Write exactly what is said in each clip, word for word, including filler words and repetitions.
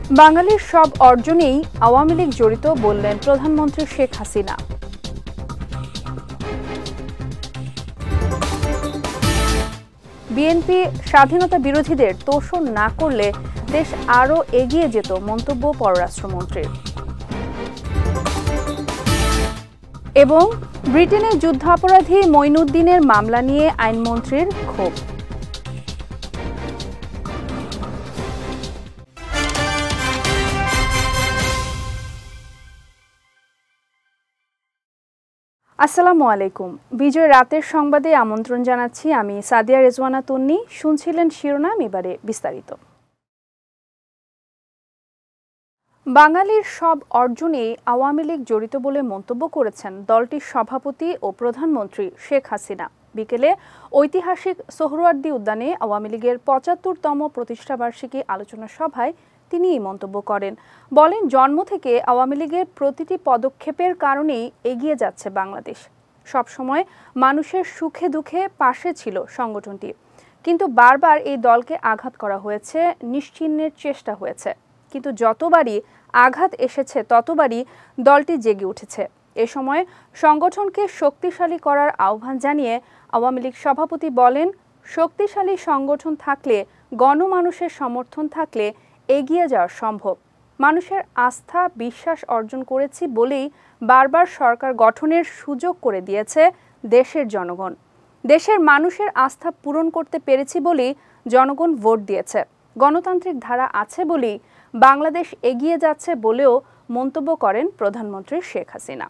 বাঙালির সব অর্জনেই আওয়ামী লীগ জড়িত বললেন প্রধানমন্ত্রী শেখ হাসিনা। বিএনপি স্বাধীনতা বিরোধীদের তোষণ না করলে দেশ আরও এগিয়ে যেত মন্তব্য পররাষ্ট্রমন্ত্রীর। এবং ব্রিটেনের যুদ্ধাপরাধী মঈনুদ্দিনের মামলা নিয়ে আইনমন্ত্রীর ক্ষোভ। আসসালামু আলাইকুম। বিজয় রাতের সংবাদে আমন্ত্রণ জানাচ্ছি আমি সাদিয়া রেজওয়ানা তন্নি। শুনছিলেন শিরোনাম, এবারে বিস্তারিত। বাঙালির সব অর্জনে আওয়ামী লীগ জড়িত বলে মন্তব্য করেছেন দলটির সভাপতি ও প্রধানমন্ত্রী শেখ হাসিনা। বিকেলে ঐতিহাসিক সোহরাওয়ার্দী উদ্যানে আওয়ামী লীগের পঁচাত্তরতম প্রতিষ্ঠাবার্ষিকী আলোচনা সভায় তিনি এই মন্তব্য করেন। বলেন, জন্ম থেকে আওয়ামী লীগের প্রতিটি পদক্ষেপের কারণেই এগিয়ে যাচ্ছে বাংলাদেশ। সবসময় মানুষের সুখে দুঃখে পাশে ছিল সংগঠনটি, কিন্তু বারবার এই দলকে আঘাত করা হয়েছে, নিশ্চিহ্নের চেষ্টা হয়েছে, কিন্তু যতবারই আঘাত এসেছে ততবারই দলটি জেগে উঠেছে। এ সময় সংগঠনকে শক্তিশালী করার আহ্বান জানিয়ে আওয়ামী লীগ সভাপতি বলেন, শক্তিশালী সংগঠন থাকলে, গণমানুষের সমর্থন থাকলে এগিয়ে যাওয়া সম্ভব। মানুষের আস্থা বিশ্বাস অর্জন করেছি বলেই বারবার সরকার গঠনের সুযোগ করে দিয়েছে দেশের জনগণ। দেশের মানুষের আস্থা পূরণ করতে পেরেছি বলেই জনগণ ভোট দিয়েছে। গণতান্ত্রিক ধারা আছে বলেই বাংলাদেশ এগিয়ে যাচ্ছে বলেও মন্তব্য করেন প্রধানমন্ত্রী শেখ হাসিনা।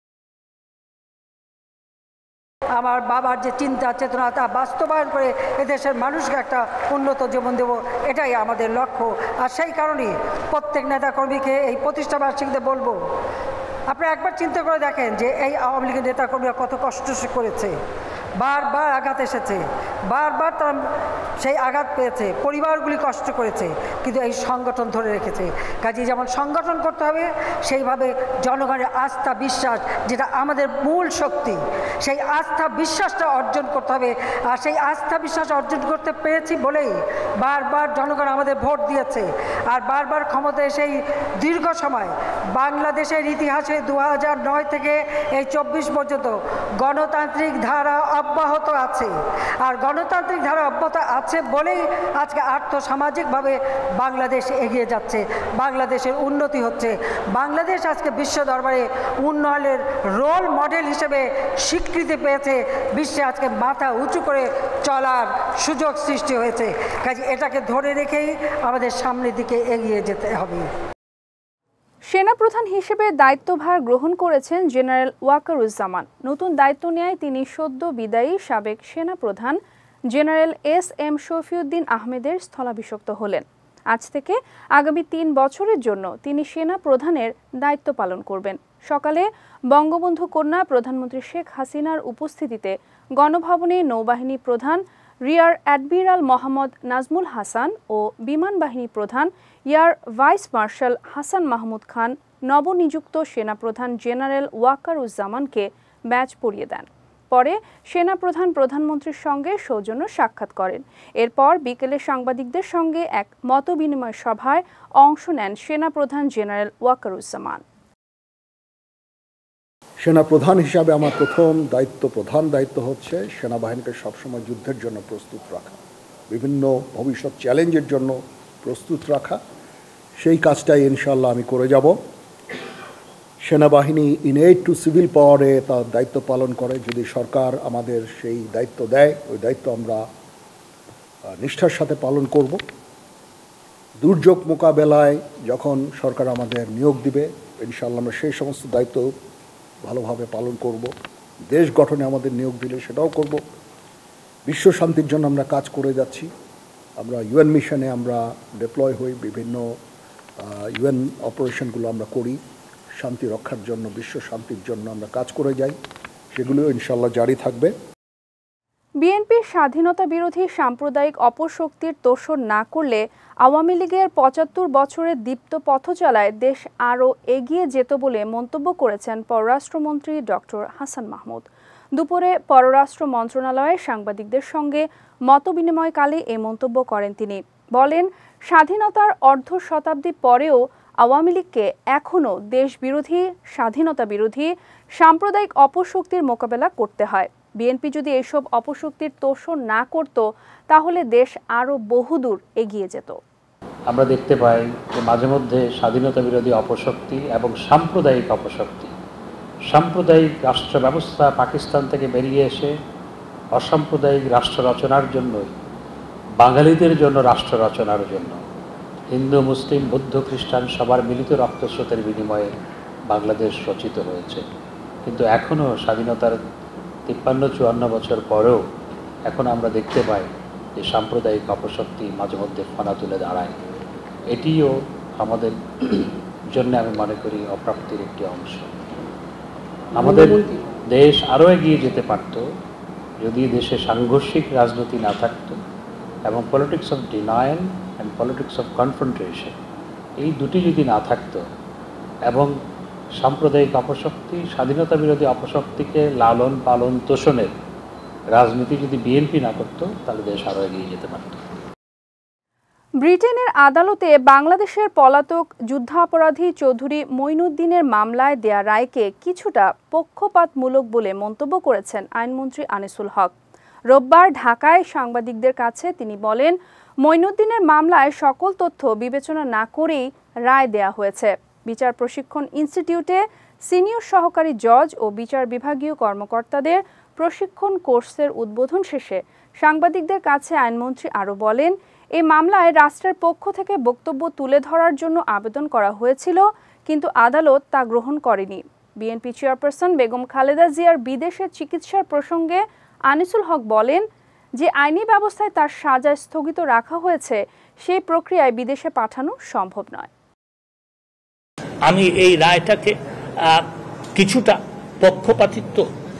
আমার বাবার যে চিন্তা চেতনা তা বাস্তবায়ন করে এদেশের মানুষকে একটা উন্নত জীবন দেব, এটাই আমাদের লক্ষ্য। আর সেই কারণেই প্রত্যেক নেতাকর্মীকে এই প্রতিষ্ঠাবার্ষিকীতে বলবো, আপনারা একবার চিন্তা করে দেখেন যে এই আওয়ামী লীগের নেতাকর্মীরা কত কষ্ট করেছে, বারবার আঘাত এসেছে, বারবার তারা সেই আঘাত পেয়েছে, পরিবারগুলি কষ্ট করেছে, কিন্তু এই সংগঠন ধরে রেখেছে। কাজে যেমন সংগঠন করতে হবে, সেইভাবে জনগণের আস্থা বিশ্বাস, যেটা আমাদের মূল শক্তি, সেই আস্থা বিশ্বাসটা অর্জন করতে হবে। আর সেই আস্থা বিশ্বাস অর্জন করতে পেরেছি বলেই বারবার জনগণ আমাদের ভোট দিয়েছে। আর বারবার ক্ষমতায় সেই দীর্ঘ সময় বাংলাদেশের ইতিহাসে দু হাজার নয় থেকে এই চব্বিশ পর্যন্ত গণতান্ত্রিক ধারা অব্যাহত আছে। আর গণতান্ত্রিক ধারা অব্যাহত আছে বলেই আজকে আর্থসামাজিকভাবে বাংলাদেশ এগিয়ে যাচ্ছে, বাংলাদেশের উন্নতি হচ্ছে। বাংলাদেশ আজকে বিশ্ব দরবারে উন্নয়নের রোল মডেল হিসেবে স্বীকৃতি পেয়েছে, বিশ্বে আজকে মাথা উঁচু করে চলার সুযোগ সৃষ্টি হয়েছে। কাজে এটাকে ধরে রেখেই আমাদের সামনের দিকে এগিয়ে যেতে হবে। সেনাপ্রধান হিসেবে দায়িত্বভার গ্রহণ করেছেন জেনারেল ওয়াকারুজ্জামান। নতুন দায়িত্ব নেয় তিনি সদ্য বিদায়ী সাবেক সেনাপ্রধান জেনারেল এস এম শফিউদ্দিন আহমেদের স্থলাভিষিক্ত হলেন। আজ থেকে আগামী তিন বছরের জন্য তিনি সেনা প্রধানের দায়িত্ব পালন করবেন। সকালে বঙ্গবন্ধু কন্যা প্রধানমন্ত্রী শেখ হাসিনার উপস্থিতিতে গণভবনে নৌবাহিনী প্রধান রিয়ার অ্যাডমিরাল মোহাম্মদ নাজমুল হাসান ও বিমান বাহিনী প্রধান air vice marshal Hasan Mahmud Khan নবনিযুক্ত সেনাপ্রধান জেনারেল ওয়াকারুজ্জামানকে ব্যাজ পরিয়ে দেন। পরে সেনাপ্রধান প্রধানমন্ত্রীর সঙ্গে সৌজন্য সাক্ষাৎ করেন। এরপর বিকেলে সাংবাদিকদের সঙ্গে এক মতবিনিময় সভায় অংশ নেন সেনাপ্রধান জেনারেল ওয়াকারুজ্জামান। সেনাপ্রধান হিসাবে আমার প্রথম দায়িত্ব, প্রধান দায়িত্ব হচ্ছে সেনাবাহিনীকে সবসময় যুদ্ধের জন্য প্রস্তুত রাখা, বিভিন্ন ভবিষ্যৎ চ্যালেঞ্জের জন্য প্রস্তুত রাখা। সেই কাজটাই ইনশাল্লাহ আমি করে যাব। সেনাবাহিনী ইনএইড টু সিভিল পাওয়ারে তার দায়িত্ব পালন করে। যদি সরকার আমাদের সেই দায়িত্ব দেয়, ওই দায়িত্ব আমরা নিষ্ঠার সাথে পালন করব। দুর্যোগ মোকাবেলায় যখন সরকার আমাদের নিয়োগ দিবে, ইনশাল্লাহ আমরা সেই সমস্ত দায়িত্ব ভালোভাবে পালন করব। দেশ গঠনে আমাদের নিয়োগ দিলে সেটাও করব। বিশ্ব শান্তির জন্য আমরা কাজ করে যাচ্ছি। আমরা ইউএন মিশনে আমরা ডিপ্লয় হই, বিভিন্ন ইউএন অপারেশনগুলো আমরা করি, শান্তি রক্ষার জন্য, বিশ্ব শান্তির জন্য আমরা কাজ করে যাই। সেগুলো ইনশাল্লাহ জারি থাকবে। বিএনপির স্বাধীনতা বিরোধী সাম্প্রদায়িক অপশক্তির তোষণ না করলে আওয়ামী লীগের পঁচাত্তর বছরের দীপ্ত পথচলায় দেশ আরও এগিয়ে যেত বলে মন্তব্য করেছেন পররাষ্ট্রমন্ত্রী ডক্টর হাসান মাহমুদ। দুপুরে পররাষ্ট্র মন্ত্রণালয়ে সাংবাদিকদের সঙ্গে মতবিনিময়কালে এ মন্তব্য করেন তিনি। বলেন, স্বাধীনতার অর্ধ শতাব্দী পরেও আওয়ামী লীগকে এখনও দেশবিরোধী, স্বাধীনতা বিরোধী, সাম্প্রদায়িক অপশক্তির মোকাবেলা করতে হয়। বিএনপি যদি এসব অপশক্তির তোষণ না করত, তাহলে দেশ আরও বহুদূর এগিয়ে যেত। আমরা দেখতে পাই যে মাঝে মধ্যে স্বাধীনতা বিরোধী অপশক্তি এবং সাম্প্রদায়িক অপশক্তি, সাম্প্রদায়িক রাষ্ট্র ব্যবস্থা পাকিস্তান থেকে বেরিয়ে এসে অসাম্প্রদায়িক রাষ্ট্র রচনার জন্যই, বাঙালিদের জন্য রাষ্ট্র রচনার জন্য হিন্দু, মুসলিম, বৌদ্ধ, খ্রিস্টান সবার মিলিত রক্তস্রোতের বিনিময়ে বাংলাদেশ রচিত হয়েছে। কিন্তু এখনও স্বাধীনতার তিপ্পান্ন চুয়ান্ন বছর পরেও এখন আমরা দেখতে পাই যে সাম্প্রদায়িক অপশক্তি মাঝে মধ্যে ফনা তুলে দাঁড়ায়। এটিও আমাদের জন্য আমি মনে করি অপ্রাপ্তির একটি অংশ। আমাদের দেশ আরও এগিয়ে যেতে পারত যদি দেশে সাংঘর্ষিক রাজনীতি না থাকত এবং politics of denial and politics of confrontation এই দুটি যদি না থাকত এবং সাম্প্রদায়িক অপশক্তি, স্বাধীনতা বিরোধী অপশক্তিকে লালন পালন তোষণের রাজনীতি যদি বিএনপি না করত, তাহলে দেশ আরও এগিয়ে যেতে পারত। ব্রিটেনের আদালতে বাংলাদেশের পলাতক যুদ্ধাপরাধী চৌধুরী মঈনুদ্দিনের মামলায় দেয়া রায়কে কিছুটা পক্ষপাতমূলক বলে মন্তব্য করেছেন আইনমন্ত্রী আনিসুল হক। রোববার ঢাকায় সাংবাদিকদের কাছে তিনি বলেন, মঈনুদ্দিনের মামলায় সকল তথ্য বিবেচনা না করেই রায় দেয়া হয়েছে। বিচার প্রশিক্ষণ ইনস্টিটিউটে সিনিয়র সহকারী জজ ও বিচার বিভাগীয় কর্মকর্তাদের প্রশিক্ষণ কোর্সের উদ্বোধন শেষে সাংবাদিকদের কাছে আইনমন্ত্রী আরও বলেন, এই মামলায় রাষ্ট্রের পক্ষ থেকে বক্তব্য তুলে ধরার জন্য আবেদন করা হয়েছিল, কিন্তু আদালত তা গ্রহণ করেনি। বিএনপি চেয়ারপারসন বেগম খালেদা জিয়ার বিদেশে চিকিৎসার প্রসঙ্গে আনিসুল হক বলেন, যে আইনি ব্যবস্থায় তার সাজা স্থগিত রাখা হয়েছে, সেই প্রক্রিয়ায় বিদেশে পাঠানো সম্ভব নয়। আমি এই রায়টাকে কিছুটা পক্ষপাতিত্ব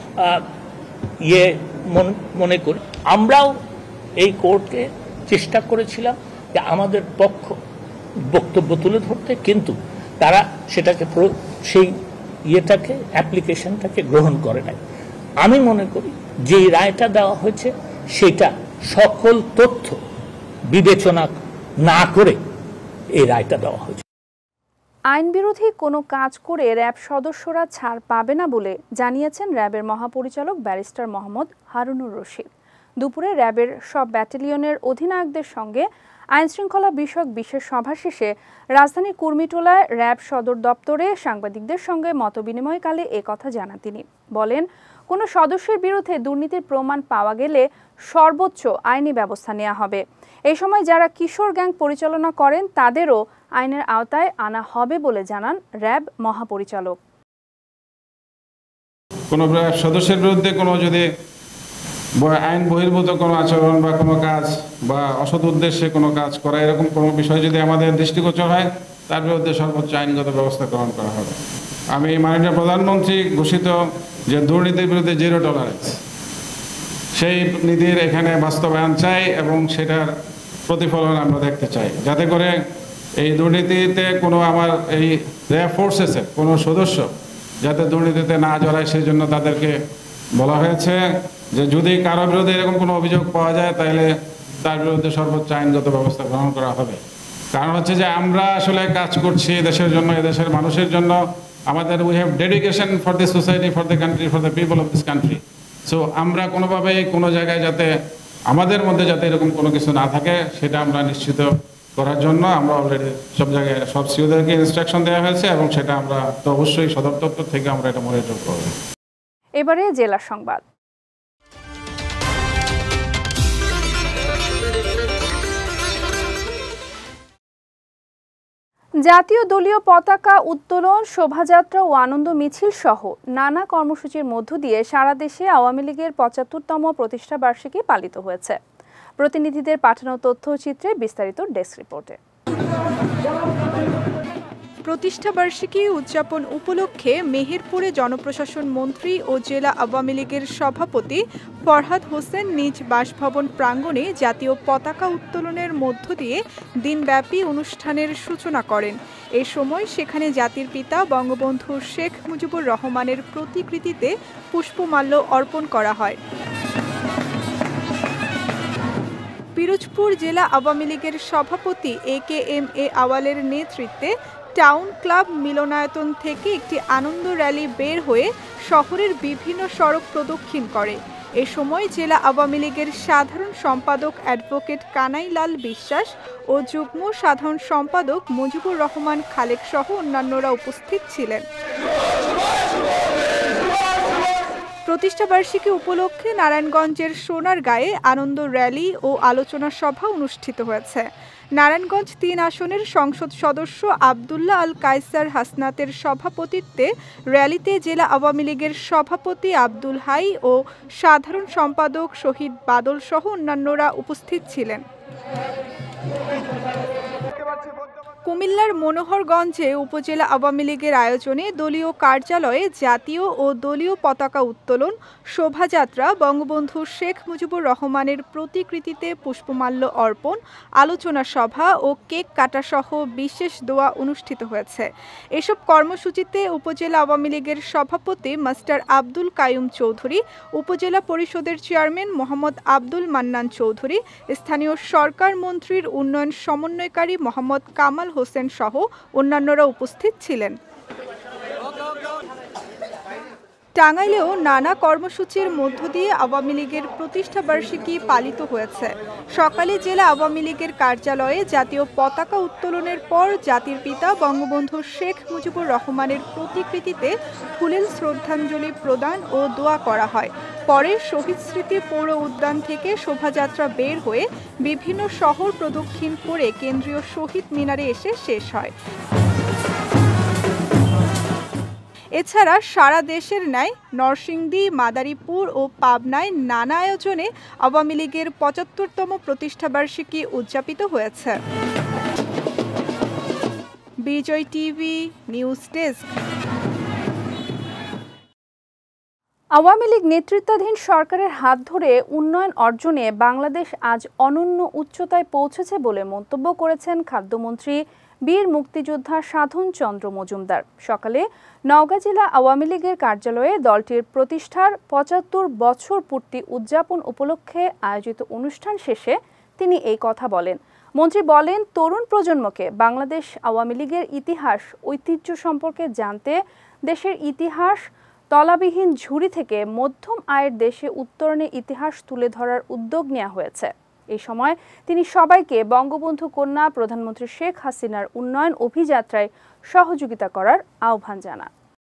ইয়ে মনে করি। আমরাও এই কোর্টকে চেষ্টা করেছিলাম যে আমাদের পক্ষ বক্তব্য তুলে ধরতে, কিন্তু তারা সেটাকে সেই ইয়েটাকে অ্যাপ্লিকেশনটাকে গ্রহণ করে নাই। আমি মনে করি যে রায়টা দেওয়া হয়েছে সেটা সকল তথ্য বিবেচনা না করে এই রায়টা দেওয়া হয়েছে। আইন বিরোধী কোনো কাজ করে র্যাব সদস্যরা ছাড় পাবে না বলে জানিয়েছেন র্যাবের মহাপরিচালক ব্যারিস্টার মোহাম্মদ হারুনুর রশিদ। দুপুরে র্যাবের সব ব্যাটালিয়নের অধিনায়কদের সঙ্গে আইনশৃঙ্খলা বিষয়ক বিশেষ সভা শেষে রাজধানীর কুর্মিটোলায় র্যাব সদর দপ্তরে সাংবাদিকদের সঙ্গে মতবিনিময়কালে এ কথা জানান তিনি। বলেন, কোনো সদস্যের বিরুদ্ধে দুর্নীতির প্রমাণ পাওয়া গেলে সর্বোচ্চ আইনি ব্যবস্থা নেওয়া হবে। এই সময় যারা কিশোর গ্যাং পরিচালনা করেন তাদেরও আইনের আওতায় আনা হবে বলে জানান র্যাব মহাপরিচালক। কোনো সদস্যের বিরুদ্ধে কোনো যদি আইন বহির্ভূত কোনো আচরণ বা কোনো কাজ বা অসৎ উদ্দেশ্যে কোনো কাজ করা, এরকম কোনো বিষয় যদি আমাদের দৃষ্টিগোচর হয়, তার বিরুদ্ধে সর্বোচ্চ আইনগত ব্যবস্থা গ্রহণ করা হবে। আমি মাননীয় প্রধানমন্ত্রী ঘোষিত যে দুর্নীতির বিরুদ্ধে জিরো টলারেন্স, সেই নীতির এখানে বাস্তবায়ন চাই এবং সেটার প্রতিফলন আমরা দেখতে চাই, যাতে করে এই দুর্নীতিতে কোনো আমার এই র্যাব ফোর্সেসের কোনো সদস্য যাতে দুর্নীতিতে না জড়ায়, সেই জন্য তাদেরকে বলা হয়েছে যে যদি কারো বিরুদ্ধে এরকম কোনো অভিযোগ পাওয়া যায় তাহলে তার বিরুদ্ধে সর্বোচ্চ আইনগত ব্যবস্থা গ্রহণ করা হবে। কারণ হচ্ছে যে আমরা আসলে কাজ করছি দেশের জন্য, এদেশের মানুষের জন্য। আমাদের we have dedication for the society, for the country, for the people of this country. So আমরা কোনোভাবেই কোনো জায়গায় যাতে আমাদের মধ্যে যাতে এরকম কোনো কিছু না থাকে, সেটা আমরা নিশ্চিত করার জন্য আমরা অলরেডি সব জায়গায় সব সিওদেরকে ইনস্ট্রাকশন দেওয়া হয়েছে এবং সেটা আমরা তো অবশ্যই সদর দপ্তর থেকে আমরা এটা মনিটর করব। এবারে জেলা সংবাদ। জাতীয় দলীয় পতাকা উত্তোলন, শোভাযাত্রা ও আনন্দ মিছিল সহ নানা কর্মসূচির মধ্য দিয়ে সারা দেশে আওয়ামী লীগের পঁচাত্তরতম প্রতিষ্ঠা বার্ষিকী পালিত হয়েছে। প্রতিনিধিদের পাঠানো তথ্যচিত্রে বিস্তারিত ডেস্ক রিপোর্টে। প্রতিষ্ঠাবার্ষিকী উদযাপন উপলক্ষে মেহেরপুরে জনপ্রশাসন মন্ত্রী ও জেলা আওয়ামী লীগের সভাপতি ফরহাদ হোসেন নিজ বাসভবন প্রাঙ্গণে জাতীয় পতাকা উত্তোলনের মধ্য দিয়ে দিনব্যাপী অনুষ্ঠানের সূচনা করেন। এ সময় সেখানে জাতির পিতা বঙ্গবন্ধু শেখ মুজিবুর রহমানের প্রতিকৃতিতে পুষ্পমাল্য অর্পণ করা হয়। পিরোজপুর জেলা আওয়ামী লীগের সভাপতি এ কে এম এ আওয়ালের নেতৃত্বে টাউন ক্লাব মিলনায়তন থেকে একটি আনন্দ র্যালি বের হয়ে শহরের বিভিন্ন সড়ক প্রদক্ষিণ করে। এ সময় জেলা আওয়ামী লীগের সাধারণ সম্পাদক অ্যাডভোকেট কানাইলাল বিশ্বাস ও যুগ্ম সাধারণ সম্পাদক মুজিবুর রহমান খালেক সহ অন্যান্যরা উপস্থিত ছিলেন। প্রতিষ্ঠাবার্ষিকী উপলক্ষে নারায়ণগঞ্জের সোনারগাঁয়ে আনন্দ র্যালি ও আলোচনা সভা অনুষ্ঠিত হয়েছে। নারায়ণগঞ্জ তিন আসনের সংসদ সদস্য আবদুল্লাহ আল কায়সার হাসনাতের সভাপতিত্বে র্যালিতে জেলা আওয়ামী লীগের সভাপতি আব্দুল হাই ও সাধারণ সম্পাদক শহীদ বাদল সহ অন্যান্যরা উপস্থিত ছিলেন। কুমিল্লার মনোহরগঞ্জে উপজেলা আওয়ামী লীগের আয়োজনে দলীয় কার্যালয়ে জাতীয় ও দলীয় পতাকা উত্তোলন, শোভাযাত্রা, বঙ্গবন্ধু শেখ মুজিবুর রহমানের প্রতিকৃতিতে পুষ্পমাল্য অর্পণ, আলোচনা সভা ও কেক কাটাসহ বিশেষ দোয়া অনুষ্ঠিত হয়েছে। এসব কর্মসূচিতে উপজেলা আওয়ামী লীগের সভাপতি মাস্টার আব্দুল কাইয়ুম চৌধুরী, উপজেলা পরিষদের চেয়ারম্যান মোহাম্মদ আব্দুল মান্নান চৌধুরী, স্থানীয় সরকার মন্ত্রীর উন্নয়ন সমন্বয়কারী মোহাম্মদ কামাল হোসেন সহ অন্যান্যরা উপস্থিত ছিলেন। টাঙ্গাইলেও নানা কর্মসূচির মধ্য দিয়ে আওয়ামী লীগের প্রতিষ্ঠাবার্ষিকী পালিত হয়েছে। সকালে জেলা আওয়ামী লীগের কার্যালয়ে জাতীয় পতাকা উত্তোলনের পর জাতির পিতা বঙ্গবন্ধু শেখ মুজিবুর রহমানের প্রতিকৃতিতে ফুলেল শ্রদ্ধাঞ্জলি প্রদান ও দোয়া করা হয়। পরে শহীদ স্মৃতি পৌর উদ্যান থেকে শোভাযাত্রা বের হয়ে বিভিন্ন শহর প্রদক্ষিণ করে কেন্দ্রীয় শহীদ মিনারে এসে শেষ হয়। এছাড়া সারা দেশের ন্যায় নরসিংদী, মাদারীপুর ও পাবনায় নানা আয়োজনে আওয়ামী লীগের পঁচাত্তরতম প্রতিষ্ঠাবার্ষিকী উদযাপিত হয়েছে। Bijoy TV news desk. Awami League নেতৃত্বাধীন সরকারের হাত ধরে উন্নয়ন অর্জনে বাংলাদেশ আজ অনন্য উচ্চতায় পৌঁছেছে বলে মন্তব্য করেছেন খাদ্যমন্ত্রী বীর মুক্তিযোদ্ধা সাধন চন্দ্র মজুমদার। সকালে নওগাঁ জেলা আওয়ামী লীগের কার্যালয়ে দলটির প্রতিষ্ঠার পঁচাত্তর বছর পূর্তি উদযাপন উপলক্ষে আয়োজিত অনুষ্ঠান শেষে তিনি এই কথা বলেন। মন্ত্রী বলেন, তরুণ প্রজন্মকে বাংলাদেশ আওয়ামী লীগের ইতিহাস, ঐতিহ্য সম্পর্কে জানতে দেশের ইতিহাস তলাবিহীন ঝুড়ি থেকে মধ্যম আয়ের দেশে উত্তরণের ইতিহাস তুলে ধরার উদ্যোগ নেওয়া হয়েছে। এই সময় তিনি সবাইকে বঙ্গবন্ধু কন্যা প্রধানমন্ত্রী শেখ হাসিনার উন্নয়ন অভিযাত্রায় সহযোগিতা করার আহ্বান জানান।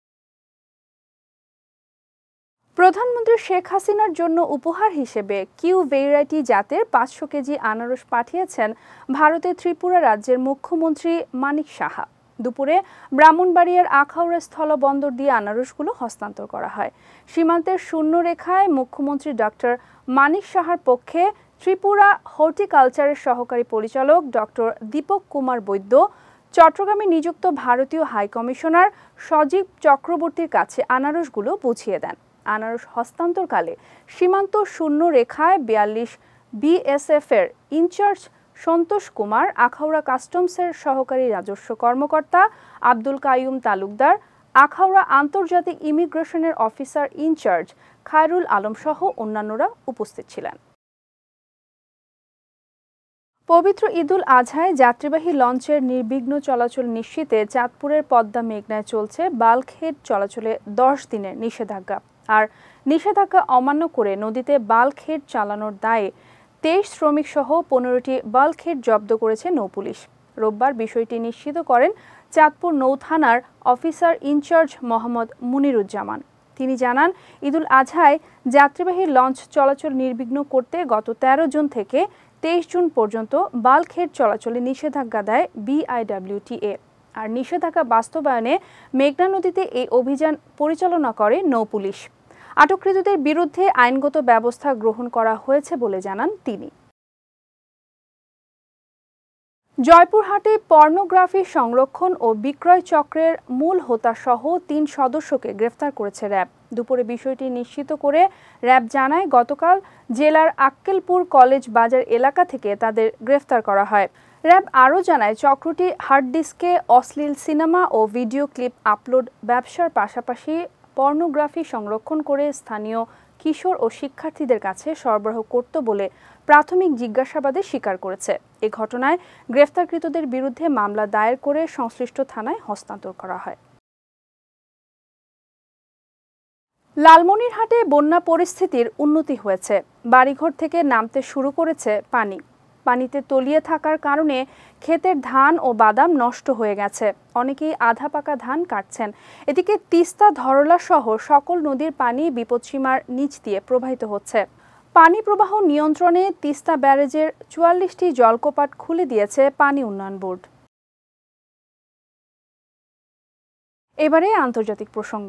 প্রধানমন্ত্রী শেখ হাসিনার জন্য উপহার হিসেবে কিউ ভেরাইটি জাতের পাঁচশো কেজি আনারস পাঠিয়েছেন ভারতের ত্রিপুরা রাজ্যের মুখ্যমন্ত্রী মানিক সাহা। দুপুরে ব্রাহ্মণবাড়িয়ার আখাউড়া স্থলবন্দর দিয়ে আনারসগুলো হস্তান্তর করা হয়। সীমান্তের শূন্যরেখায় মুখ্যমন্ত্রী ডক্টর মানিক সাহার পক্ষে ত্রিপুরা হর্টিকালচারের সহকারী পরিচালক ডক্টর দীপক কুমার বৈদ্য, চট্টগ্রামে নিযুক্ত ভারতীয় হাই কমিশনার সজীব চক্রবর্তীর কাছে আনারসগুলো বুঝিয়ে দেন। আনারস হস্তান্তরকালে সীমান্ত শূন্য রেখায় বিয়াল্লিশ বিএসএফ এর ইনচার্জ সন্তোষ কুমার, আখাউড়া কাস্টমসের সহকারী রাজস্ব কর্মকর্তা আব্দুল কাইয়ুম তালুকদার, আখাউড়া আন্তর্জাতিক ইমিগ্রেশনের অফিসার ইনচার্জ খায়রুল আলম সহ অন্যান্যরা উপস্থিত ছিলেন। পবিত্র ঈদুল আজহায় যাত্রীবাহী লঞ্চের নির্বিঘ্ন চলাচল নিশ্চিতে চাঁদপুরের পদ্মা মেঘনায় চলছে বাল্কহেড চলাচলে দশ দিনের নিষেধাজ্ঞা। আর নিষেধাজ্ঞা অমান্য করে নদীতে বাল্কহেড চালানোর দায়ে তেইশ শ্রমিক সহ পনেরোটি বাল্কহেড জব্দ করেছে নৌপুলিশ। রোববার বিষয়টি নিশ্চিত করেন চাঁদপুর নৌ থানার অফিসার ইনচার্জ মোহাম্মদ মুনিরুজ্জামান। তিনি জানান, ঈদুল আজহায় যাত্রীবাহী লঞ্চ চলাচল নির্বিঘ্ন করতে গত তেরো জুন থেকে তেইশ জুন পর্যন্ত বাল্কহেড চলাচলে নিষেধাজ্ঞা দেয় বিআইডব্লিউটিএ। আর নিষেধাজ্ঞা বাস্তবায়নে মেঘনা নদীতে এই অভিযান পরিচালনা করে নৌপুলিশ। আটককৃতদের বিরুদ্ধে আইনগত ব্যবস্থা গ্রহণ করা হয়েছে বলে জানান তিনি। জয়পুরহাটে পর্নোগ্রাফি সংরক্ষণ ও বিক্রয় চক্রের মূল হোতাসহ তিন সদস্যকে গ্রেফতার করেছে র্যাব। দুপুরে বিষয়টি নিশ্চিত করে র্যাব জানায়, গতকাল জেলার আক্কেলপুর কলেজ বাজার এলাকা থেকে তাদের গ্রেফতার করা হয়। র্যাব আরও জানায়, চক্রটি হার্ড ডিস্কে অশ্লীল সিনেমা ও ভিডিও ক্লিপ আপলোড ব্যবসার পাশাপাশি পর্নোগ্রাফি সংরক্ষণ করে স্থানীয় কিশোর ও শিক্ষার্থীদের কাছে সরবরাহ করত বলে প্রাথমিক জিজ্ঞাসাবাদে স্বীকার করেছে। এ ঘটনায় গ্রেফতারকৃতদের বিরুদ্ধে মামলা দায়ের করে সংশ্লিষ্ট থানায় হস্তান্তর করা হয়। লালমনিরহাটে বন্যা পরিস্থিতির উন্নতি হয়েছে। বাড়িঘর থেকে নামতে শুরু করেছে পানি। পানিতে তলিয়ে থাকার কারণে ক্ষেতের ধান ও বাদাম নষ্ট হয়ে গেছে। অনেকেই আধা পাকা ধান কাটছেন। এদিকে তিস্তা, ধরলা সহ সকল নদীর পানি বিপদসীমার নিচ দিয়ে প্রবাহিত হচ্ছে। পানি প্রবাহ নিয়ন্ত্রণে তিস্তা ব্যারেজের চুয়াল্লিশটি জলকপাট খুলে দিয়েছে পানি উন্নয়ন বোর্ড। এবারে আন্তর্জাতিক প্রসঙ্গ।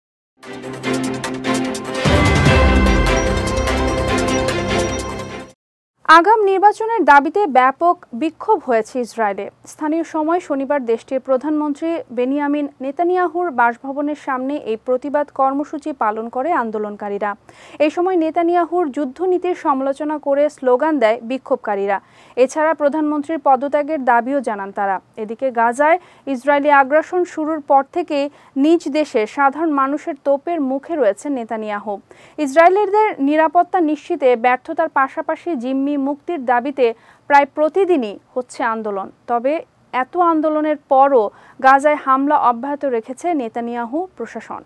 আগাম নির্বাচনের দাবিতে ব্যাপক বিক্ষোভ হয়েছে ইসরায়েলে। স্থানীয় সময় শনিবার দেশটির প্রধানমন্ত্রী বেনিয়ামিন নেতানিয়াহুর বাসভবনের সামনে এই প্রতিবাদ কর্মসূচি পালন করে আন্দোলনকারীরা। এই সময় নেতানিয়াহুর যুদ্ধনীতির সমালোচনা করে স্লোগান দেয় বিক্ষোভকারীরা। এছাড়া প্রধানমন্ত্রীর পদত্যাগের দাবিও জানান তারা। এদিকে গাজায় ইসরায়েলি আগ্রাসন শুরুর পর থেকে নিজ দেশে সাধারণ মানুষের তোপের মুখে রয়েছে নেতানিয়াহু। ইসরায়েলিদের নিরাপত্তা নিশ্চিতে ব্যর্থতার পাশাপাশি জিম্মি মুক্তির দাবিতে প্রায় প্রতিদিনই হচ্ছে আন্দোলন। তবে এত আন্দোলনের পরও গাজায় হামলা অব্যাহত রেখেছে নেতানিয়াহু প্রশাসন।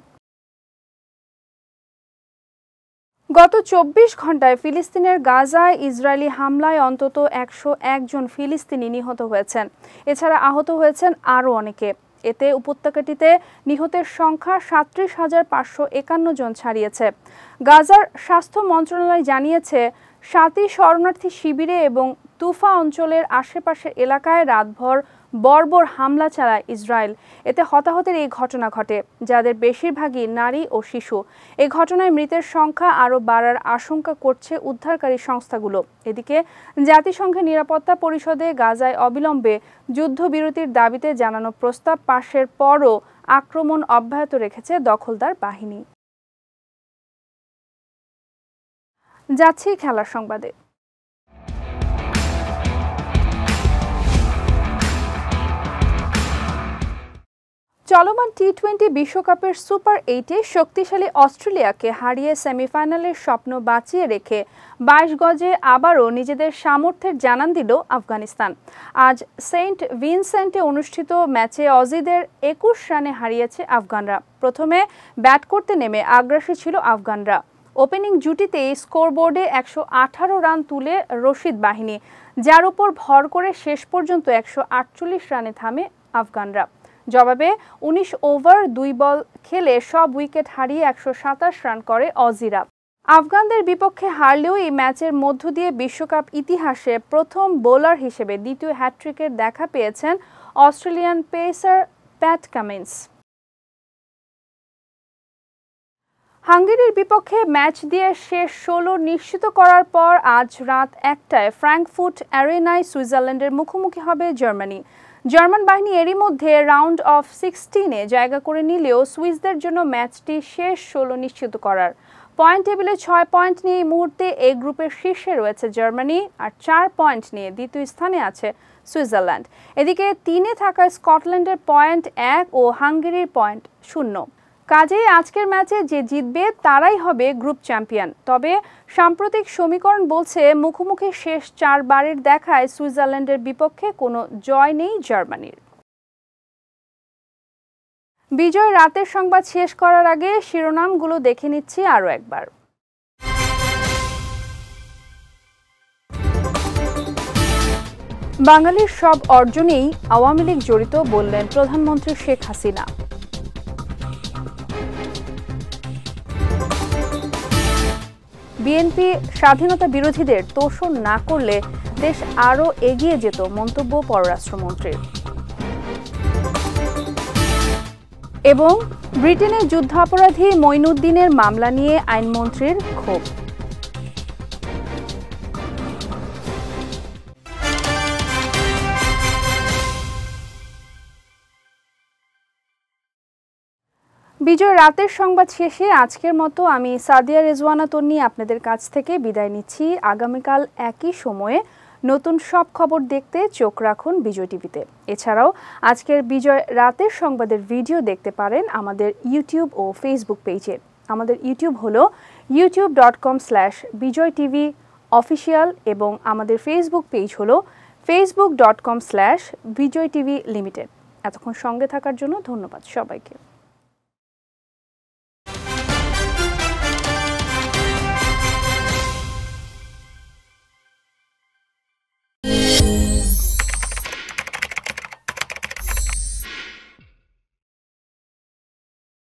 গত চব্বিশ ঘন্টায় ফিলিস্তিনের গাজায় ইসরায়েলি হামলায় অন্তত একশো এক জন ফিলিস্তিনি নিহত হয়েছেন। এছাড়া আহত হয়েছেন আরও অনেকে। এতে উপত্যকাটিতে নিহতের সংখ্যা সাঁত্রিশ হাজার পাঁচশো একান্ন জন ছাড়িয়েছে। গাজার স্বাস্থ্য মন্ত্রণালয় জানিয়েছে, সাতই শরণার্থী শিবিরে এবং তুফা অঞ্চলের আশেপাশের এলাকায় রাতভর বর্বর হামলা চালায় ইসরায়েল। এতে হতাহতের এই ঘটনা ঘটে, যাদের বেশিরভাগই নারী ও শিশু। এই ঘটনায় মৃতের সংখ্যা আরও বাড়ার আশঙ্কা করছে উদ্ধারকারী সংস্থাগুলো। এদিকে জাতিসংঘের নিরাপত্তা পরিষদে গাজায় অবিলম্বে যুদ্ধবিরতির দাবিতে জানানো প্রস্তাব পাশের পরও আক্রমণ অব্যাহত রেখেছে দখলদার বাহিনী। যাচ্ছি খেলার সংবাদে। চলমান টি টোয়েন্টি বিশ্বকাপের সুপার এইটে শক্তিশালী অস্ট্রেলিয়াকে হারিয়ে সেমিফাইনালের স্বপ্ন বাঁচিয়ে রেখে বাইশ গজে আবারও নিজেদের সামর্থ্যের জানান দিল আফগানিস্তান। আজ সেন্ট ভিনসেন্টে অনুষ্ঠিত ম্যাচে অজিদের একুশ রানে হারিয়েছে আফগানরা। প্রথমে ব্যাট করতে নেমে আগ্রাসী ছিল আফগানরা। ওপেনিং জুটিতেই স্কোরবোর্ডে একশো আঠারো রান তুলে রশিদ বাহিনী, যার উপর ভর করে শেষ পর্যন্ত একশো আটচল্লিশ রানে থামে আফগানরা। জবাবে উনিশ ওভার দুই বল খেলে সব উইকেট হারিয়ে একশো সাতাশ রান করে অজিরা। আফগানদের বিপক্ষে হারলেও এই ম্যাচের মধ্য দিয়ে বিশ্বকাপ ইতিহাসে প্রথম বোলার হিসেবে দ্বিতীয় হ্যাট্রিকের দেখা পেয়েছেন অস্ট্রেলিয়ান পেসার প্যাট কামিন্স। হাঙ্গেরির বিপক্ষে ম্যাচ দিয়ে শেষ ষোলো নিশ্চিত করার পর আজ রাত একটায় ফ্র্যাঙ্কফুর্ট অ্যারেনায় সুইজারল্যান্ডের মুখোমুখি হবে জার্মানি। জার্মান বাহিনী এরই মধ্যে রাউন্ড অফ সিক্সটিনে জায়গা করে নিলেও সুইসদের জন্য ম্যাচটি শেষ ষোলো নিশ্চিত করার। পয়েন্ট টেবিলে ছয় পয়েন্ট নিয়ে এই মুহূর্তে এই গ্রুপের শীর্ষে রয়েছে জার্মানি, আর চার পয়েন্ট নিয়ে দ্বিতীয় স্থানে আছে সুইজারল্যান্ড। এদিকে তিনে থাকা স্কটল্যান্ডের পয়েন্ট এক ও হাঙ্গেরির পয়েন্ট শূন্য। কাজেই আজকের ম্যাচে যে জিতবে তারাই হবে গ্রুপ চ্যাম্পিয়ন। তবে সাম্প্রতিক সমীকরণ বলছে মুখোমুখি শেষ চারবারের দেখায় সুইজারল্যান্ডের বিপক্ষে কোনো জয় নেই জার্মানির। বিজয় রাতের সংবাদ শেষ করার আগে শিরোনামগুলো দেখে নিচ্ছি আরও একবার। বাঙালির সব অর্জনেই আওয়ামী লীগ জড়িত বললেন প্রধানমন্ত্রী শেখ হাসিনা। বিএনপি স্বাধীনতা বিরোধীদের তোষণ না করলে দেশ আরও এগিয়ে যেত, মন্তব্য পররাষ্ট্রমন্ত্রীর। এবং ব্রিটেনে যুদ্ধাপরাধী মঈনুদ্দিনের মামলা নিয়ে আইনমন্ত্রীর ক্ষোভ। বিজয় রাতের সংবাদ শেষে আজকের মতো আমি সাদিয়া রেজওয়ানা তন্নি আপনাদের কাছ থেকে বিদায় নিচ্ছি। আগামীকাল একই সময়ে নতুন সব খবর দেখতে চোখ রাখুন বিজয় টিভিতে। এছাড়াও আজকের বিজয় রাতের সংবাদের ভিডিও দেখতে পারেন আমাদের ইউটিউব ও ফেসবুক পেজে। আমাদের ইউটিউব হলো YouTube dot com slash Bijoy TV official এবং আমাদের ফেসবুক পেজ হলো Facebook dot com slash Bijoy TV limited. এতক্ষণ সঙ্গে থাকার জন্য ধন্যবাদ সবাইকে।